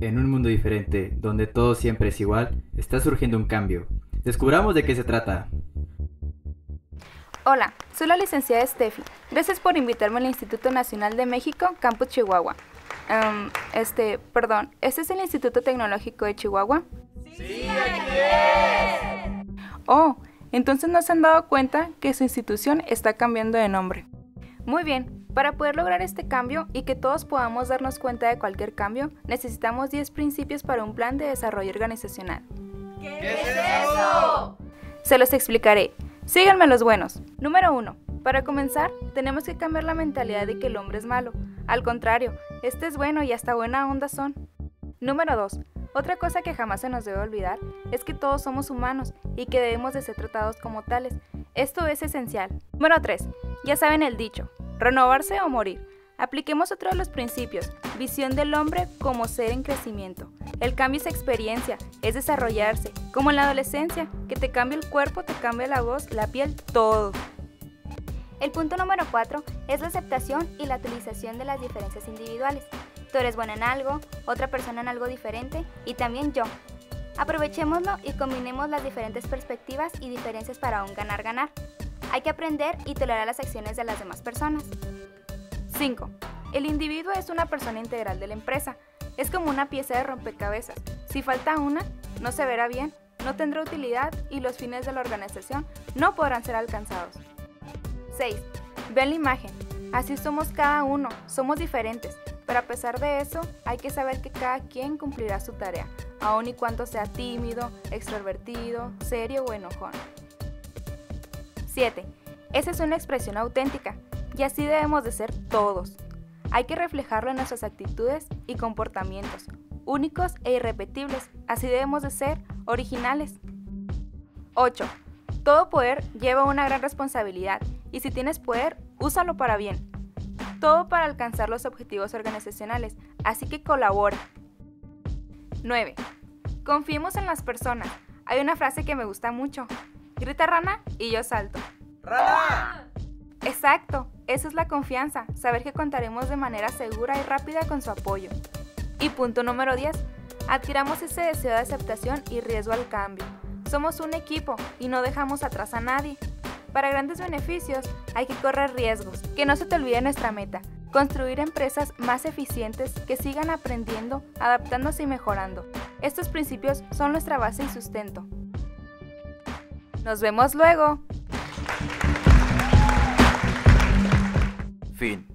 En un mundo diferente, donde todo siempre es igual, está surgiendo un cambio. Descubramos de qué se trata. Hola, soy la licenciada Steffi. Gracias por invitarme al Instituto Nacional de México, Campus Chihuahua. ¿Este es el Instituto Tecnológico de Chihuahua? ¡Sí, aquí es! Oh, entonces no se han dado cuenta que su institución está cambiando de nombre. Muy bien, para poder lograr este cambio y que todos podamos darnos cuenta de cualquier cambio, necesitamos 10 principios para un plan de desarrollo organizacional. ¿Qué es eso? Se los explicaré. Síganme los buenos. Número 1. Para comenzar, tenemos que cambiar la mentalidad de que el hombre es malo. Al contrario, este es bueno y hasta buena onda son. Número 2. Otra cosa que jamás se nos debe olvidar es que todos somos humanos y que debemos de ser tratados como tales. Esto es esencial. Número 3. Ya saben el dicho, renovarse o morir. Apliquemos otro de los principios, visión del hombre como ser en crecimiento. El cambio es experiencia, es desarrollarse, como en la adolescencia, que te cambia el cuerpo, te cambia la voz, la piel, todo. El punto número 4 es la aceptación y la utilización de las diferencias individuales. Tú eres bueno en algo, otra persona en algo diferente y también yo. Aprovechémoslo y combinemos las diferentes perspectivas y diferencias para un ganar-ganar. Hay que aprender y tolerar las acciones de las demás personas. 5. El individuo es una persona integral de la empresa. Es como una pieza de rompecabezas. Si falta una, no se verá bien, no tendrá utilidad y los fines de la organización no podrán ser alcanzados. 6. Ven la imagen. Así somos cada uno, somos diferentes, pero a pesar de eso, hay que saber que cada quien cumplirá su tarea, aun y cuando sea tímido, extrovertido, serio o enojón. 7. Esa es una expresión auténtica, y así debemos de ser todos. Hay que reflejarlo en nuestras actitudes y comportamientos, únicos e irrepetibles, así debemos de ser originales. 8. Todo poder lleva una gran responsabilidad, y si tienes poder, úsalo para bien. Todo para alcanzar los objetivos organizacionales, así que colabora. 9. Confiemos en las personas. Hay una frase que me gusta mucho. Grita rana y yo salto. ¡Rana! Exacto, esa es la confianza, saber que contaremos de manera segura y rápida con su apoyo. Y punto número 10. Adquiramos ese deseo de aceptación y riesgo al cambio. Somos un equipo y no dejamos atrás a nadie. Para grandes beneficios hay que correr riesgos. Que no se te olvide nuestra meta, construir empresas más eficientes que sigan aprendiendo, adaptándose y mejorando. Estos principios son nuestra base y sustento. Nos vemos luego. Fin.